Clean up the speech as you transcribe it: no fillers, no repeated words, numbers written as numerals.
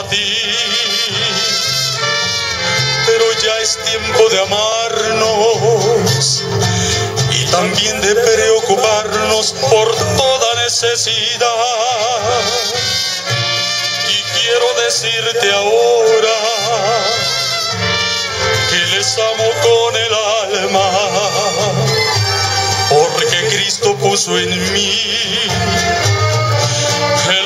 a ti. Pero ya es tiempo de amarnos y también de preocuparnos por toda necesidad. Y quiero decirte ahora que les amo con el alma, porque Cristo puso en mí